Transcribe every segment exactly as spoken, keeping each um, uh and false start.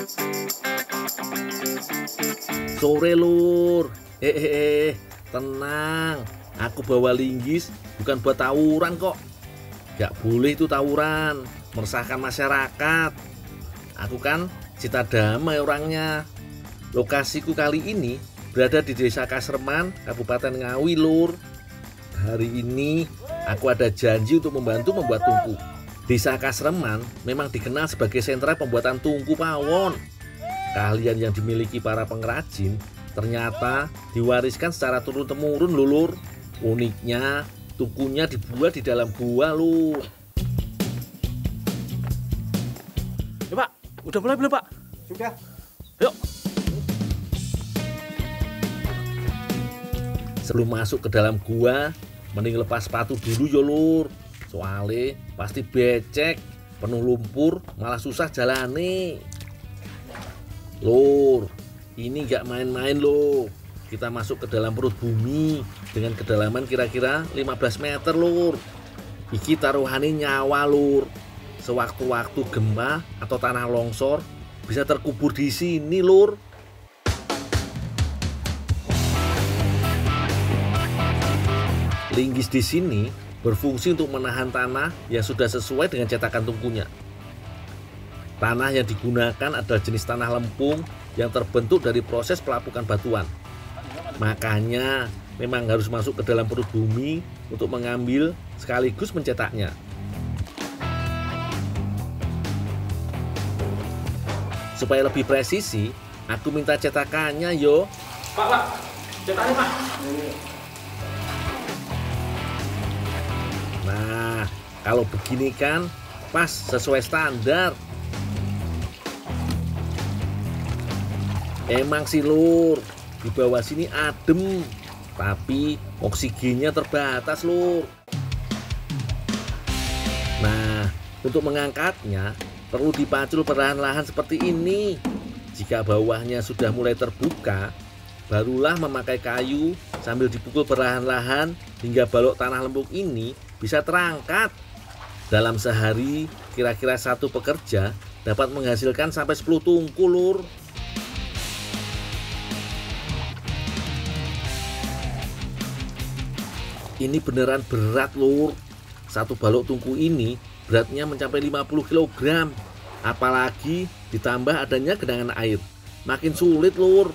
Sore lur, eh eh eh, tenang, aku bawa linggis bukan buat tawuran kok. Gak boleh itu tawuran, meresahkan masyarakat. Aku kan cita damai orangnya. Lokasiku kali ini berada di Desa Kasreman, Kabupaten Ngawi lur. Hari ini aku ada janji untuk membantu membuat tungku. Desa Kasreman memang dikenal sebagai sentra pembuatan tungku pawon. Keahlian yang dimiliki para pengrajin ternyata diwariskan secara turun-temurun lur. Uniknya, tungkunya dibuat di dalam gua lur. Ya Pak, udah mulai belum Pak? Sudah. Yuk. Sebelum masuk ke dalam gua, mending lepas sepatu dulu yo lur. Soalnya pasti becek, penuh lumpur, malah susah jalani. Lur, ini gak main-main loh. Kita masuk ke dalam perut bumi dengan kedalaman kira-kira lima belas meter lur. Iki taruhane nyawa lur. Sewaktu-waktu gempa atau tanah longsor bisa terkubur di sini lur. Linggis di sini berfungsi untuk menahan tanah yang sudah sesuai dengan cetakan tungkunya. Tanah yang digunakan adalah jenis tanah lempung yang terbentuk dari proses pelapukan batuan. Makanya memang harus masuk ke dalam perut bumi untuk mengambil sekaligus mencetaknya. Supaya lebih presisi, aku minta cetakannya yo. Pak, Pak, cetaknya Pak. Nah, kalau begini kan pas sesuai standar. Emang sih lur, di bawah sini adem, tapi oksigennya terbatas lur. Nah, untuk mengangkatnya perlu dipacul perlahan-lahan seperti ini. Jika bawahnya sudah mulai terbuka, barulah memakai kayu sambil dipukul perlahan-lahan hingga balok tanah lempung ini bisa terangkat. Dalam sehari, kira-kira satu pekerja dapat menghasilkan sampai sepuluh tungku lur. Ini beneran berat lur. Satu balok tungku ini beratnya mencapai lima puluh kilogram. Apalagi ditambah adanya genangan air, makin sulit lur.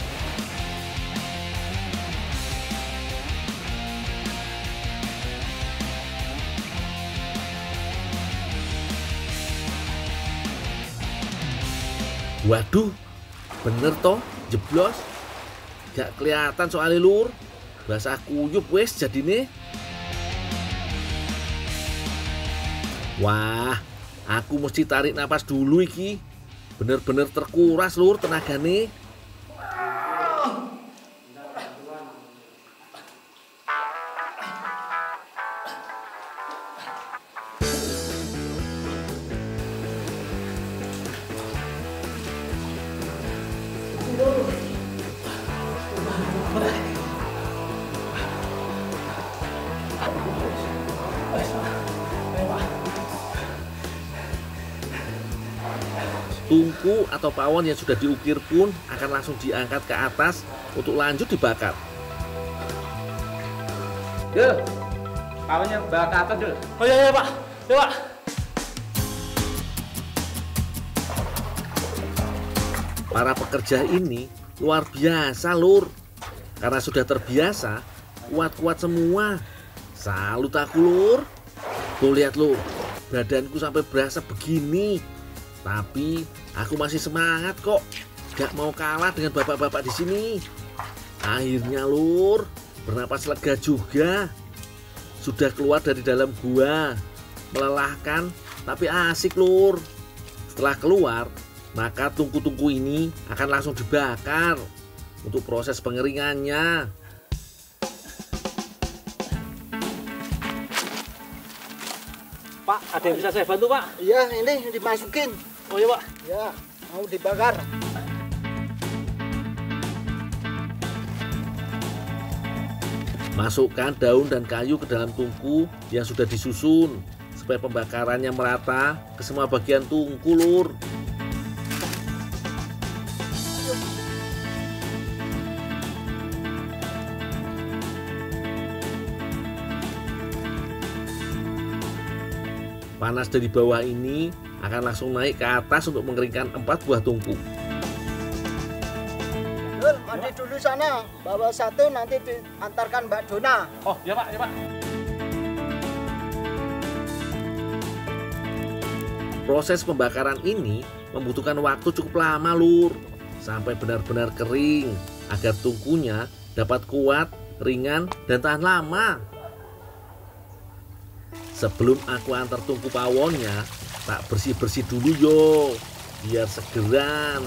Waduh, bener toh jeblos. Gak kelihatan soalnya lur. Basah kuyup wes jadine. Wah, aku mesti tarik napas dulu iki. Bener-bener terkuras lur tenagane. Tungku atau pawon yang sudah diukir pun akan langsung diangkat ke atas untuk lanjut dibakar. Dul, pawonnya bawa ke atas dul. Oh iya, iya Pak, iya Pak. Para pekerja ini luar biasa lur. Karena sudah terbiasa, kuat-kuat semua. Salut aku lur. Tuh lihat lur, badanku sampai berasa begini. Tapi aku masih semangat kok. Gak mau kalah dengan bapak-bapak di sini. Akhirnya lur, bernapas lega juga. Sudah keluar dari dalam gua. Melelahkan tapi asik lur. Setelah keluar, maka tungku-tungku ini akan langsung dibakar untuk proses pengeringannya. Pak, ada yang bisa saya bantu Pak? Iya, ini dimasukin. Oh iya Pak. Ya, mau dibakar. Masukkan daun dan kayu ke dalam tungku yang sudah disusun supaya pembakarannya merata ke semua bagian tungku lur. Panas dari bawah ini akan langsung naik ke atas untuk mengeringkan empat buah tungku. Dul, mandi dulu sana. Bawa satu nanti diantarkan Mbak Dona. Oh, ya Pak, ya Pak. Proses pembakaran ini membutuhkan waktu cukup lama, Lur, sampai benar-benar kering agar tungkunya dapat kuat, ringan, dan tahan lama. Sebelum aku antar tungku pawonnya, tak bersih-bersih dulu yo, biar segeran.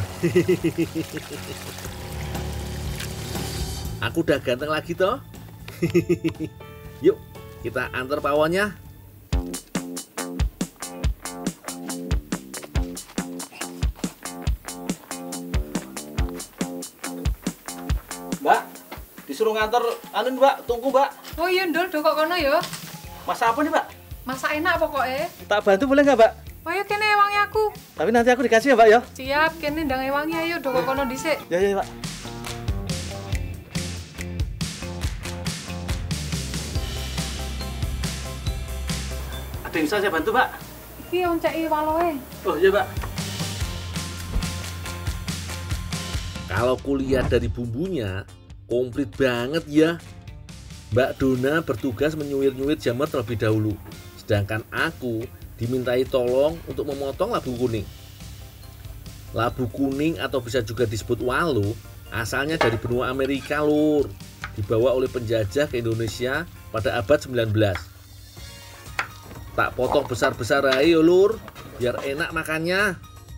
Aku udah ganteng lagi toh. Yuk, kita antar pawonnya. Mbak, disuruh ngantor anu Mbak, tunggu Mbak. Oh iya Ndul, do kok kono ya. Masak apa nih Mbak? Masak enak pokoknya. Tak bantu boleh nggak Mbak? Oh ya kene ewangi aku. Tapi nanti aku dikasih ya Mbak ya. Siap, kene ndang ewangi ayo do kok kono dhisik. Ya ya Mbak. Ada yang bisa saya bantu Mbak? Iki onceki waloe. Oh iya Mbak. Kalau kulihat dari bumbunya, komplit banget ya. Mbak Dona bertugas menyuir-nyuir jamur terlebih dahulu, sedangkan aku dimintai tolong untuk memotong labu kuning. Labu kuning atau bisa juga disebut walo, asalnya dari benua Amerika, Lur. Dibawa oleh penjajah ke Indonesia pada abad sembilan belas. Tak potong besar-besar aja, Lur, biar enak makannya.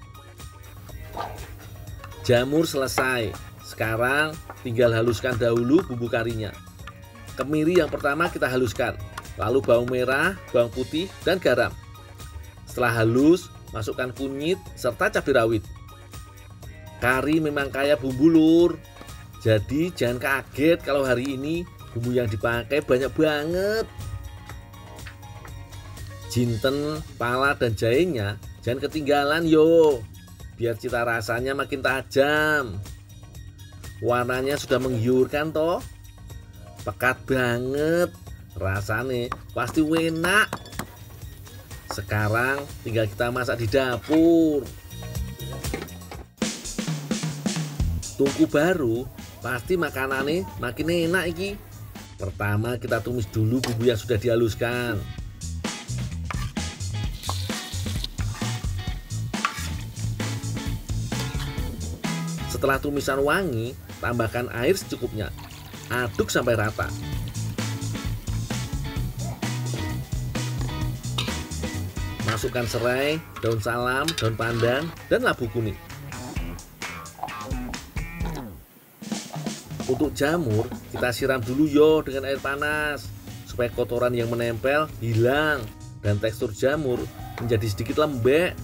Jamur selesai. Sekarang tinggal haluskan dahulu bumbu karinya. Kemiri yang pertama kita haluskan, lalu bawang merah, bawang putih, dan garam. Setelah halus, masukkan kunyit serta cabai rawit. Kari memang kaya bumbu, Lur. Jadi jangan kaget kalau hari ini bumbu yang dipakai banyak banget. Jinten, pala, dan jahenya jangan ketinggalan yo, biar cita rasanya makin tajam. Warnanya sudah menggiurkan toh. Pekat banget, rasanya pasti enak. Sekarang tinggal kita masak di dapur. Tungku baru pasti makanannya makin enak iki. Pertama kita tumis dulu bumbu yang sudah dihaluskan. Setelah tumisan wangi, tambahkan air secukupnya. Aduk sampai rata. Masukkan serai, daun salam, daun pandan, dan labu kuning. Untuk jamur, kita siram dulu yo dengan air panas supaya kotoran yang menempel hilang dan tekstur jamur menjadi sedikit lembek.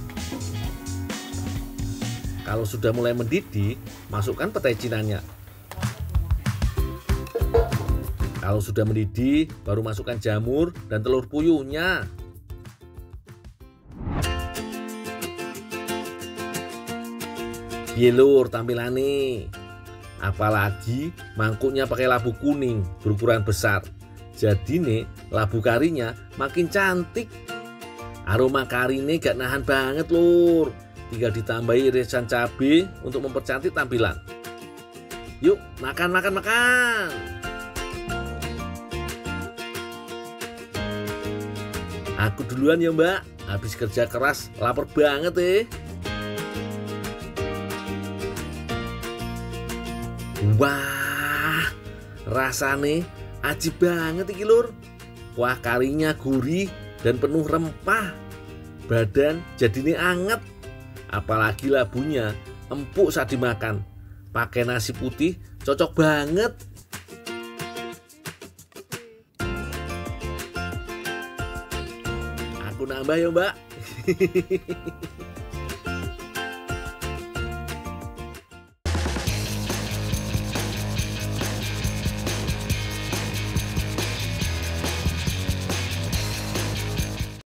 Kalau sudah mulai mendidih, masukkan petai cinanya. Kalau sudah mendidih, baru masukkan jamur dan telur puyuhnya. Piye Lur tampilannya? Apalagi mangkuknya pakai labu kuning berukuran besar. Jadi nih labu karinya makin cantik. Aroma karinya gak nahan banget Lur. Tinggal ditambahi irisan cabai untuk mempercantik tampilan. Yuk makan makan makan. Aku duluan ya Mbak, habis kerja keras lapar banget eh. Wah, rasanya ajib banget iki Lur. Kuah karinya gurih dan penuh rempah. Badan jadinya anget. Apalagi labunya empuk saat dimakan. Pakai nasi putih cocok banget. Aku nambah ya Mbak.